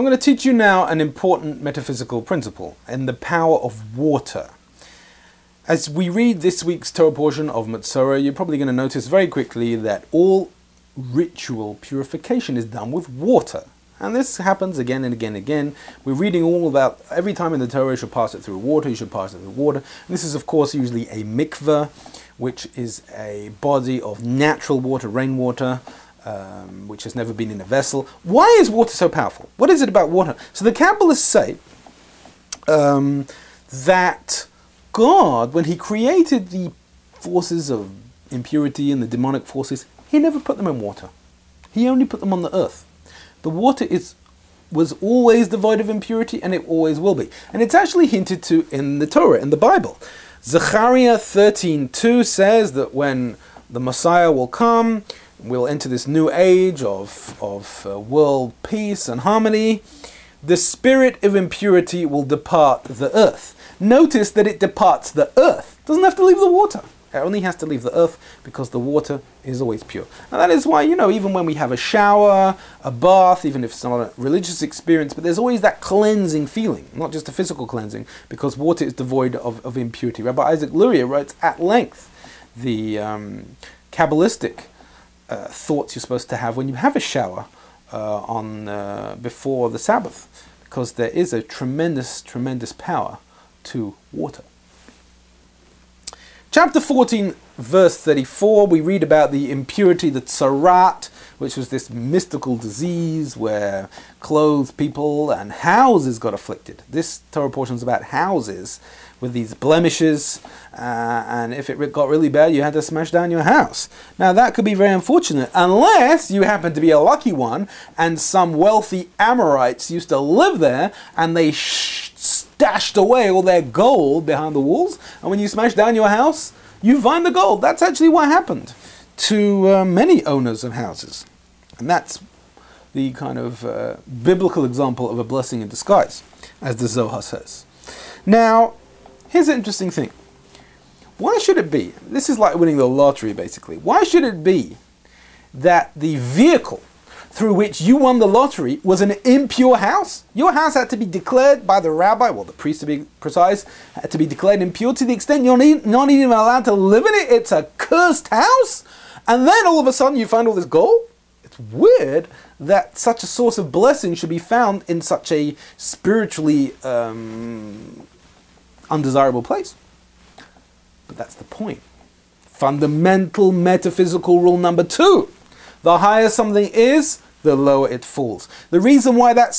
I'm going to teach you now an important metaphysical principle in the power of water. As we read this week's Torah portion of Metzora, you're probably going to notice very quickly that all ritual purification is done with water. And this happens again and again and again. We're reading all about every time in the Torah you should pass it through water, you should pass it through water. And this is of course usually a mikveh, which is a body of natural water, rainwater, which has never been in a vessel. Why is water so powerful? What is it about water? So the Kabbalists say that God, when he created the forces of impurity and the demonic forces, he never put them in water. He only put them on the earth. The water was always devoid of impurity, and it always will be. And it's actually hinted to in the Torah, in the Bible. Zechariah 13:2 says that when the Messiah will come, we'll enter this new age of world peace and harmony, the spirit of impurity will depart the earth. Notice that it departs the earth. It doesn't have to leave the water. It only has to leave the earth because the water is always pure. And that is why, even when we have a shower, a bath, even if it's not a religious experience, but there's always that cleansing feeling, not just a physical cleansing, because water is devoid of impurity. Rabbi Isaac Luria writes at length the Kabbalistic thoughts you're supposed to have when you have a shower before the Sabbath, because there is a tremendous, tremendous power to water. Chapter 14, verse 34, we read about the impurity, the tsarat, which was this mystical disease where clothes, people, and houses got afflicted. This Torah portion is about houses with these blemishes, and if it got really bad, you had to smash down your house. Now, that could be very unfortunate, unless you happen to be a lucky one, and some wealthy Amorites used to live there, and they stashed away all their gold behind the walls, and when you smash down your house, you find the gold. That's actually what happened to many owners of houses. And that's the kind of biblical example of a blessing in disguise, as the Zohar says. Now, here's an interesting thing. Why should it be, this is like winning the lottery basically, why should it be that the vehicle through which you won the lottery was an impure house? Your house had to be declared by the rabbi, well, the priest to be precise, had to be declared impure to the extent you're not even allowed to live in it. It's a cursed house. And then all of a sudden you find all this gold? It's weird that such a source of blessing should be found in such a spiritually undesirable place. But that's the point. Fundamental metaphysical rule number 2. The higher something is, the lower it falls. The reason why that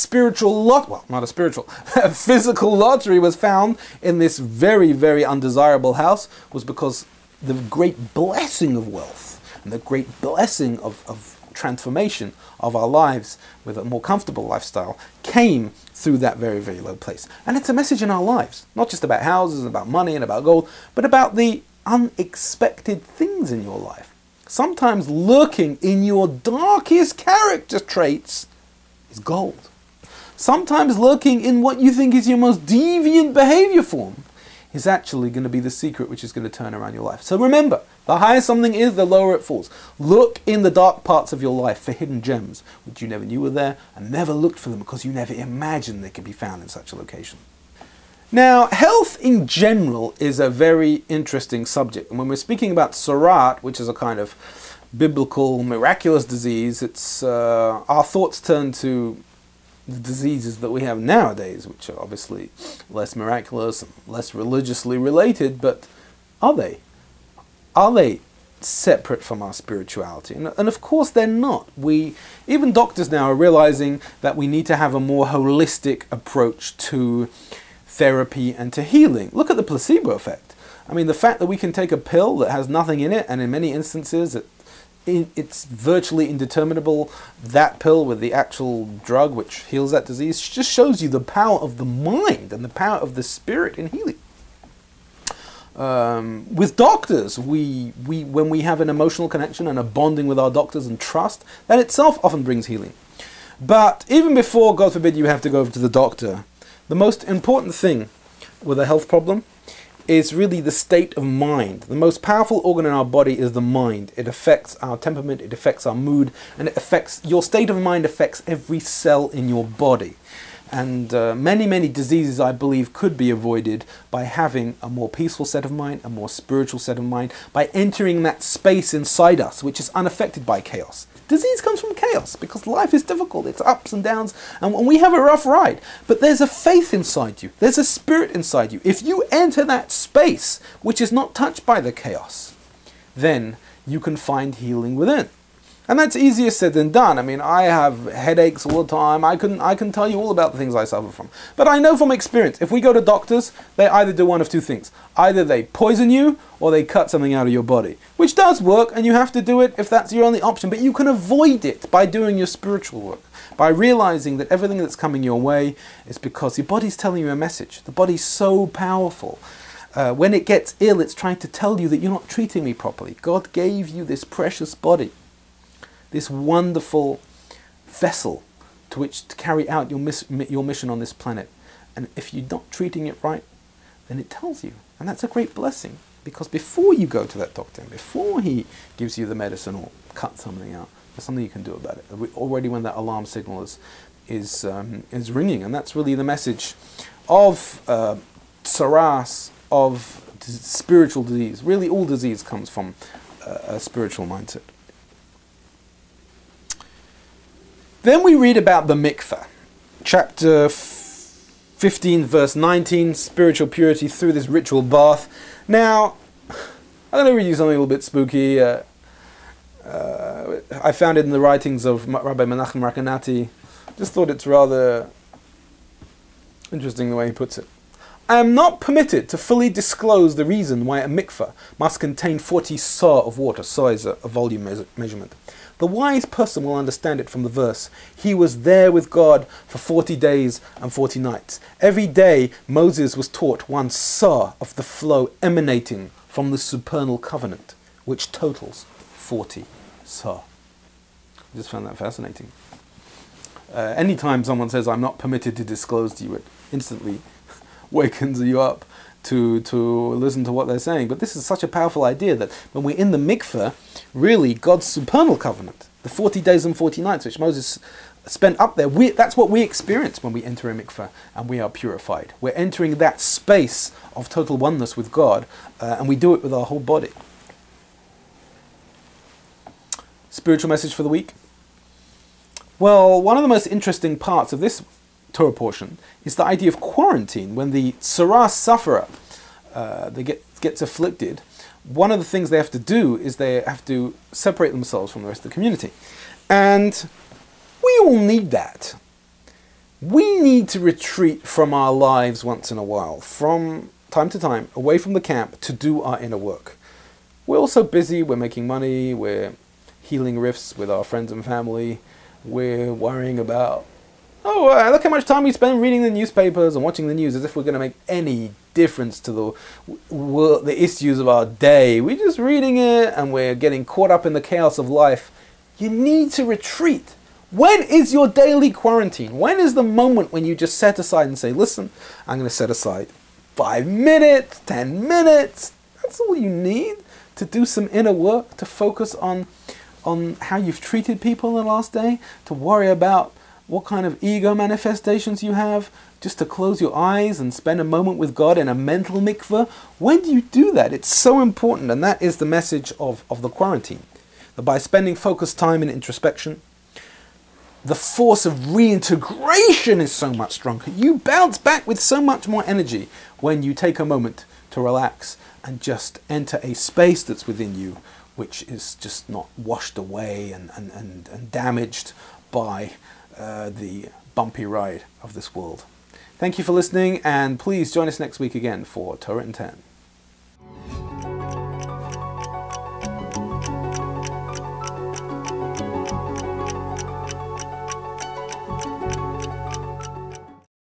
physical lottery was found in this very, very undesirable house was because the great blessing of wealth and the great blessing of transformation of our lives with a more comfortable lifestyle came through that very, very low place. And it's a message in our lives, not just about houses and about money and about gold, but about the unexpected things in your life. Sometimes lurking in your darkest character traits is gold. Sometimes lurking in what you think is your most deviant behavior form is actually going to be the secret which is going to turn around your life. So remember, the higher something is, the lower it falls. Look in the dark parts of your life for hidden gems which you never knew were there, and never looked for them because you never imagined they could be found in such a location. Now, health in general is a very interesting subject. And when we're speaking about tsarat, which is a kind of biblical, miraculous disease, it's our thoughts turn to the diseases that we have nowadays, which are obviously less miraculous and less religiously related, but are they? Are they separate from our spirituality? And of course they're not. Even doctors now are realizing that we need to have a more holistic approach to therapy and to healing. Look at the placebo effect. I mean, the fact that we can take a pill that has nothing in it, and in many instances it's virtually indeterminable, that pill with the actual drug which heals that disease, just shows you the power of the mind and the power of the spirit in healing. With doctors, when we have an emotional connection and a bonding with our doctors and trust, that itself often brings healing. But even before, God forbid, you have to go over to the doctor, the most important thing with a health problem is really the state of mind. The most powerful organ in our body is the mind. It affects our temperament, it affects our mood, and it affects your state of mind affects every cell in your body. And many, many diseases, I believe, could be avoided by having a more peaceful set of mind, a more spiritual set of mind, by entering that space inside us, which is unaffected by chaos. Disease comes from chaos because life is difficult. It's ups and downs, and we have a rough ride. But there's a faith inside you. There's a spirit inside you. If you enter that space, which is not touched by the chaos, then you can find healing within. And that's easier said than done. I mean, I have headaches all the time. I can tell you all about the things I suffer from. But I know from experience, if we go to doctors, they either do one of two things. Either they poison you or they cut something out of your body, which does work, and you have to do it if that's your only option. But you can avoid it by doing your spiritual work, by realizing that everything that's coming your way is because your body's telling you a message. The body's so powerful. When it gets ill, it's trying to tell you that you're not treating me properly. God gave you this precious body, this wonderful vessel to which to carry out your mission on this planet. And if you're not treating it right, then it tells you. And that's a great blessing, because before you go to that doctor, before he gives you the medicine or cuts something out, there's something you can do about it. Already when that alarm signal is ringing. And that's really the message of Saras, of spiritual disease. Really all disease comes from a spiritual mindset. Then we read about the mikveh, chapter 15, verse 19, spiritual purity through this ritual bath. Now, I'm going to read you something a little bit spooky. I found it in the writings of Rabbi Menachem Rakanati. Just thought it's rather interesting the way he puts it. I am not permitted to fully disclose the reason why a mikveh must contain 40 sa of water. Sa is a volume measurement. The wise person will understand it from the verse. He was there with God for 40 days and 40 nights. Every day Moses was taught 1 sa of the flow emanating from the supernal covenant, which totals 40 sa. I just found that fascinating. Anytime someone says, I'm not permitted to disclose to you, it instantly wakens you up to listen to what they're saying. But this is such a powerful idea that when we're in the mikveh, really God's supernal covenant, the 40 days and 40 nights which Moses spent up there, that's what we experience when we enter a mikveh and we are purified. We're entering that space of total oneness with God, and we do it with our whole body. Spiritual message for the week. Well, one of the most interesting parts of this Torah portion is the idea of quarantine. When the Saras sufferer gets afflicted, one of the things they have to do is they have to separate themselves from the rest of the community. And we all need that. We need to retreat from our lives once in a while, from time to time, away from the camp to do our inner work. We're all so busy, we're making money, we're healing rifts with our friends and family, we're worrying about, look how much time we spend reading the newspapers and watching the news, as if we're going to make any difference to the issues of our day. We're just reading it and we're getting caught up in the chaos of life. You need to retreat. When is your daily quarantine? When is the moment when you just set aside and say, listen, I'm going to set aside 5 minutes, 10 minutes. That's all you need to do some inner work, to focus on how you've treated people in the last day, to worry about what kind of ego manifestations you have, just to close your eyes and spend a moment with God in a mental mikveh. When do you do that? It's so important, and that is the message of the quarantine. That by spending focused time in introspection, the force of reintegration is so much stronger. You bounce back with so much more energy when you take a moment to relax and just enter a space that's within you, which is just not washed away and damaged by the bumpy ride of this world. Thank you for listening, and please join us next week again for Torah in 10.